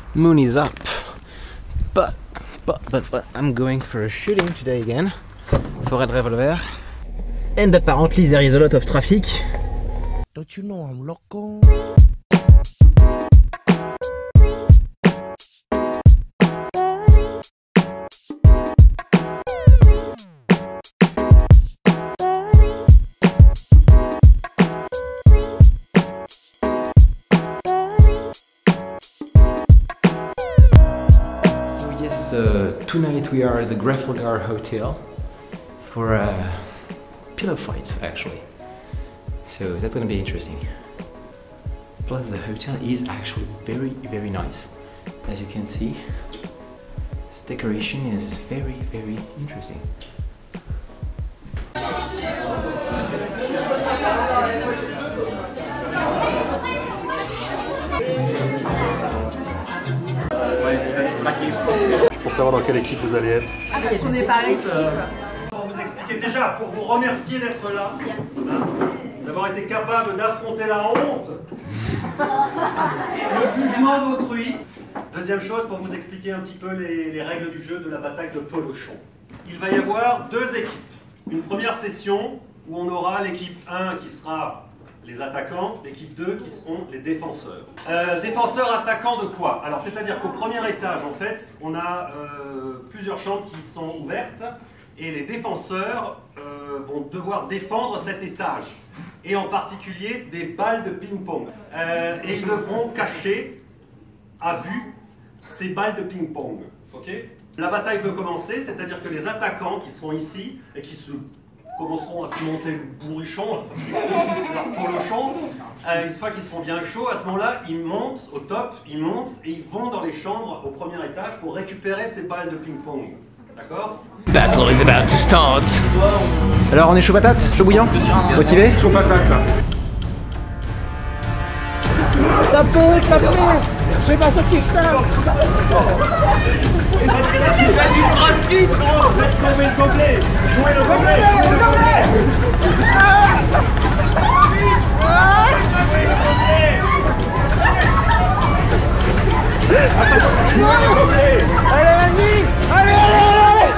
Moon is up. But I'm going for a shooting today again for Red Revolver. And apparently there is a lot of traffic. Don't you know I'm local? Tonight we are at the Graffelgar Hotel for a pillow fight actually. So that's gonna be interesting. Plus the hotel is actually very nice. As you can see, this decoration is very interesting. Pour savoir dans quelle équipe vous allez être. Ah, parce qu'on est par équipe. Pour vous expliquer déjà, pour vous remercier d'être là, d'avoir été capable d'affronter la honte et le jugement d'autrui. Deuxième chose, pour vous expliquer un petit peu les règles du jeu de la bataille de Polochon. Il va y avoir deux équipes. Une première session où on aura l'équipe 1 qui sera les attaquants, l'équipe 2 qui seront les défenseurs. Défenseurs attaquants de quoi? Alors c'est-à-dire qu'au premier étage en fait, on a plusieurs chambres qui sont ouvertes et les défenseurs vont devoir défendre cet étage et en particulier des balles de ping-pong. Et ils devront cacher à vue ces balles de ping-pong. Okay, la bataille peut commencer, c'est-à-dire que les attaquants qui seront ici et qui commenceront à se monter le bourrichon, leur polochon, une fois qu'ils seront bien chauds, à ce moment-là, ils montent au top, ils montent et ils vont dans les chambres au premier étage pour récupérer ces balles de ping-pong. D'accord? Battle is about to start. Alors on est chaud patate? Chaud bouillant? Motivé? Chaud patate là. Tapez! Je sais pas sur qui je tape! C'est pas du crossfit, gros! Faites tomber le gobelet! Jouez le gobelet! Jouez le gobelet! Allez vas-y! Allez!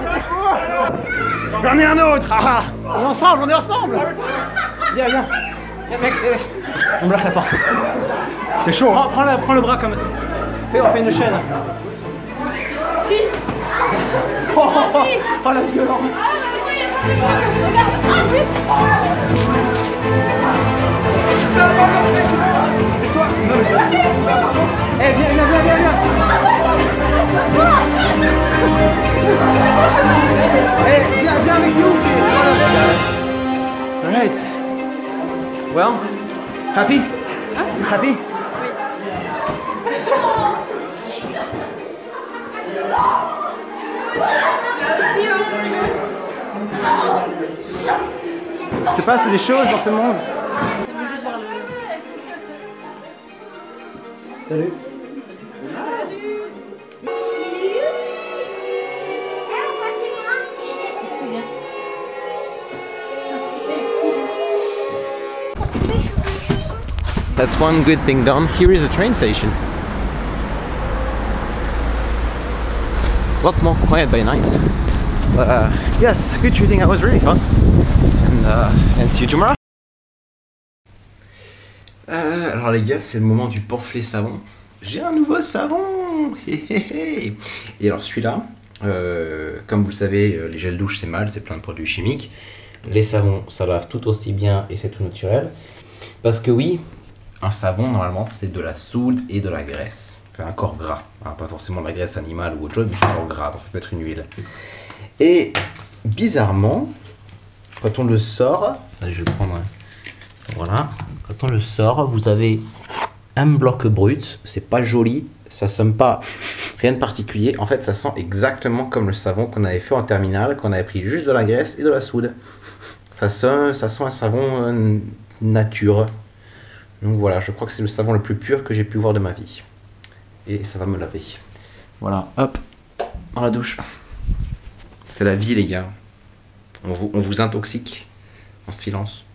J'en ai un autre! Ah, on est ensemble! Viens! Viens mec! On bloque la porte. C'est chaud! Prends le bras comme ça. On fait une chaîne. Si! Oh la violence! Et toi? Eh viens! Eh viens avec nous! Alright. Well, happy? Happy? Il se passe des choses dans ce monde. Salut. That's one good thing done. Here is a train station. A lot more quiet by night. But yes, good shooting. That was really fun. And see you tomorrow. Alors les gars, c'est le moment du pamphlet savon. J'ai un nouveau savon. Et alors celui-là, comme vous le savez, les gels douche c'est mal, c'est plein de produits chimiques. Les savons, ça lave tout aussi bien et c'est tout naturel. Parce que oui, un savon normalement c'est de la soude et de la graisse. Enfin, un corps gras, hein, pas forcément de la graisse animale ou autre chose, mais c'est un corps gras, donc ça peut être une huile. Et bizarrement, quand on le sort, allez, je vais prendre, voilà, quand on le sort, vous avez un bloc brut, c'est pas joli, ça sent pas rien de particulier, en fait ça sent exactement comme le savon qu'on avait fait en terminale, qu'on avait pris juste de la graisse et de la soude. Ça sent un savon nature. Donc voilà, je crois que c'est le savon le plus pur que j'ai pu voir de ma vie. Et ça va me laver. Voilà, hop, dans la douche. C'est la vie les gars. On vous intoxique en silence.